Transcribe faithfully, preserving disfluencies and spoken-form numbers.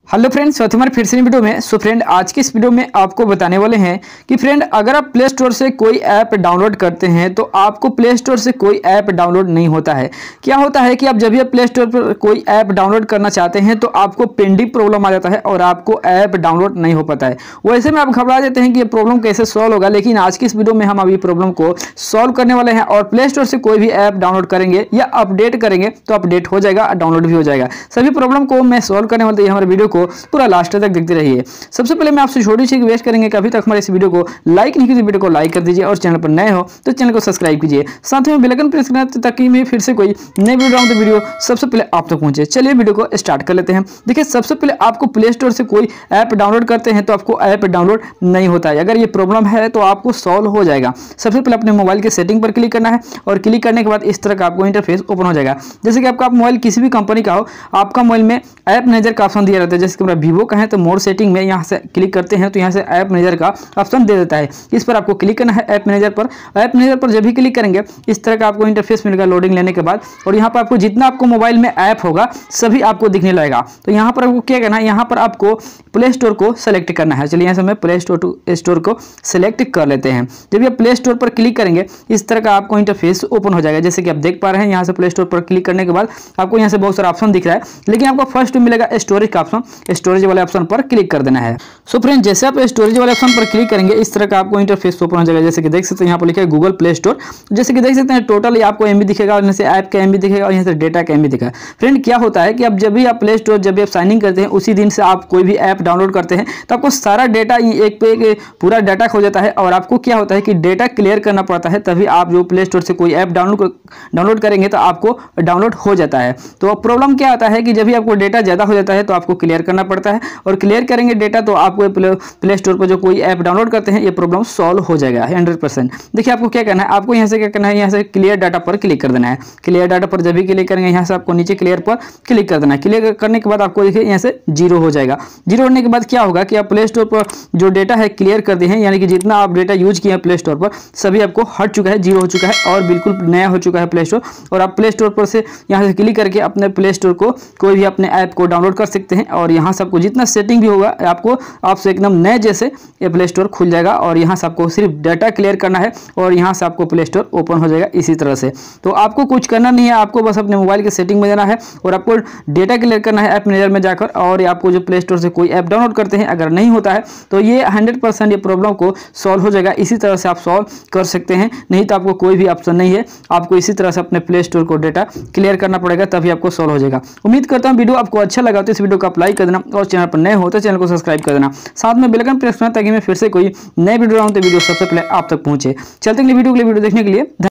Hello friends, हमारे फिर से वीडियो में। सो फ्रेंड, आज की इस वीडियो में आपको बताने वाले हैं कि फ्रेंड अगर आप प्ले स्टोर से कोई ऐप डाउनलोड करते हैं तो आपको प्ले स्टोर से कोई ऐप डाउनलोड नहीं होता है। क्या होता है कि आप जब भी आप प्ले स्टोर पर कोई ऐप डाउनलोड करना चाहते हैं तो आपको पेंडिंग प्रॉब्लम आ जाता है और आपको ऐप डाउनलोड नहीं हो पाता है। वैसे में आप घबरा जाते हैं कि ये प्रॉब्लम कैसे सॉल्व होगा, लेकिन आज की इस वीडियो में हम अभी प्रॉब्लम को सॉल्व करने वाले हैं और प्ले स्टोर से कोई भी ऐप डाउनलोड करेंगे या अपडेट करेंगे तो अपडेट हो जाएगा, डाउनलोड भी हो जाएगा। सभी प्रॉब्लम को मैं सॉल्व करने वाले, हमारे वीडियो को पूरा लास्ट तक देखते रहिए। सबसे पहले मैं आपसे छोटी सी रिक्वेस्ट करेंगे कि अभी तक हमारे इस वीडियो को लाइक नहीं किया, वीडियो को लाइक कर दीजिए और चैनल पर नए हो तो चैनल को सब्सक्राइब कीजिए। साथ में बेल आइकन प्रेस करना ताकि मैं फिर से कोई नई वीडियो डालूं तो वीडियो सबसे पहले आप तक पहुंचे। चलिए वीडियो को स्टार्ट कर लेते हैं। देखिए, सबसे पहले आपको प्ले स्टोर से कोई ऐप डाउनलोड करते हैं तो आपको ऐप डाउनलोड नहीं होता है। अगर ये प्रॉब्लम है तो आपको सॉल्व हो जाएगा। सबसे पहले अपने मोबाइल के सेटिंग पर क्लिक करना है और क्लिक करने के बाद इस तरह का आपको इंटरफेस ओपन हो जाएगा। जैसे कि आपका मोबाइल किसी भी कंपनी का हो, आपका मोबाइल में ऐप मैनेजर का ऑप्शन दिया रहता है। जैसे कि मेरा वीवो का है तो मोर सेटिंग में यहाँ से क्लिक करते हैं तो यहाँ से ऐप मैनेजर का ऑप्शन दे देता है। इस पर आपको क्लिक करना है ऐप मैनेजर पर। ऐप मैनेजर पर जब भी क्लिक करेंगे इस तरह का आपको इंटरफेस मिलेगा लोडिंग लेने के बाद, और यहाँ पर आपको जितना आपको मोबाइल में ऐप होगा सभी आपको दिखने लगेगा। तो यहाँ पर आपको क्या करना है, यहाँ पर आपको प्ले स्टोर को सेलेक्ट करना है। चलिए यहाँ से मैं प्ले स्टोर टू स्टोर को सिलेक्ट कर लेते हैं। जब ये प्ले स्टोर पर क्लिक करेंगे इस तरह का आपको इंटरफेस ओपन हो जाएगा। जैसे कि आप देख पा रहे हैं, यहाँ से प्ले स्टोर पर क्लिक करने के बाद आपको यहाँ से बहुत सारा ऑप्शन दिख रहा है, लेकिन आपको फर्स्ट मिलेगा स्टोरेज का ऑप्शन। स्टोरेज वाले ऑप्शन पर क्लिक कर देना है। सो फ्रेंड, जैसे आप स्टोरेज वाले ऑप्शन पर क्लिक करेंगे इस तरह का आपको इंटरफेस ओपन हो जाएगा। जैसे कि देख सकते हैं यहाँ पर लिखा है गूगल प्ले स्टोर। जैसे कि देख सकते हैं टोटल आपको एमबी दिखेगा और यहाँ से ऐप का एमबी दिखेगा और यहाँ से डेटा का एमबी दिखेगा। फ्रेंड, क्या होता है कि अब जब भी आप प्ले स्टोर जब भी आप साइन इन करते हैं उसी दिन से आप कोई भी ऐप डाउनलोड करते हैं तो आपको सारा डेटा एक पे एक पूरा डाटा खो जाता है और आपको क्या होता है कि डेटा क्लियर करना पड़ता है, तभी आप जो प्ले स्टोर से कोई ऐप डाउनलोड डाउनलोड करेंगे तो आपको डाउनलोड हो जाता है। तो प्रॉब्लम क्या आता है कि जब भी आपको डेटा ज़्यादा हो जाता है तो आपको क्लियर करना पड़ता है, और क्लियर करेंगे डेटा तो आपको प्ले स्टोर पर जो कोई ऐप डाउनलोड करते हैं ये प्रॉब्लम सॉल्व हो जाएगा हंड्रेड परसेंट। देखिए, आपको क्या करना है, आपको यहाँ से क्या करना है, यहाँ से क्लियर डाटा पर क्लिक कर देना है। क्लियर डाटा पर जब भी क्लिक करेंगे यहाँ से आपको नीचे क्लियर पर क्लिक कर देना है। क्लियर करने के बाद आपको देखिए यहाँ से जीरो हो जाएगा। जीरो होने के बाद क्या होगा कि आप प्ले स्टोर पर जो डेटा है क्लियर कर दिए हैं, यानी कि जितना आप डेटा यूज किए हैं प्ले स्टोर पर सभी आपको हट चुका है, जीरो हो चुका है और बिल्कुल नया हो चुका है प्ले स्टोर। और आप प्ले स्टोर पर से यहाँ से क्लिक करके अपने प्ले स्टोर को कोई भी अपने ऐप को डाउनलोड कर सकते हैं, और यहाँ से आपको जितना सेटिंग भी होगा आपको आपसे एकदम नए जैसे ये प्ले स्टोर खुल जाएगा। और यहाँ से आपको सिर्फ डाटा क्लियर करना है और यहाँ से आपको प्ले स्टोर ओपन हो जाएगा इसी तरह से। तो आपको कुछ करना नहीं है, आपको बस अपने मोबाइल के सेटिंग में जाना है और आपको डेटा क्लियर करना है ऐप मैनेजर में जाकर। और आपको जो प्ले स्टोर से कोई ऐप डाउनलोड करते हैं अगर नहीं होता है तो ये हंड्रेड परसेंट ये प्रॉब्लम को सॉल्व हो जाएगा। इसी तरह से आप सॉल्व कर सकते हैं, नहीं तो आपको कोई भी ऑप्शन नहीं है। आपको इसी तरह से अपने प्ले स्टोर को डेटा क्लियर करना पड़ेगा, तभी आपको सॉल्व हो जाएगा। उम्मीद करता हूँ वीडियो आपको अच्छा लगा तो इस वीडियो को आप लाइक कर देना और चैनल पर नए हो तो चैनल को सब्सक्राइब कर देना। साथ में बेल आइकन प्रेस करना ताकि मैं फिर से कोई नए वीडियो आऊँ तो वीडियो सबसे पहले आप तक पहुंचे। चलते हैं वीडियो के लिए वीडियो देखने के लिए।